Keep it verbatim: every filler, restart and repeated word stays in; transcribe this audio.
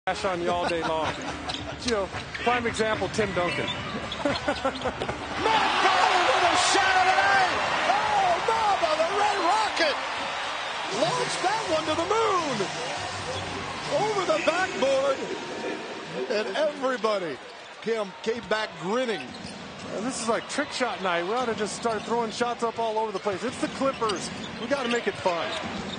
Bash on you all day long. You know, prime example, Tim Duncan. Matt Bowler with a shot of the night. Oh, Baba, the Red Rocket. Launched that one to the moon. Over the backboard. And everybody came, came back grinning. And this is like trick shot night. We ought to just start throwing shots up all over the place. It's the Clippers. We got to make it fun.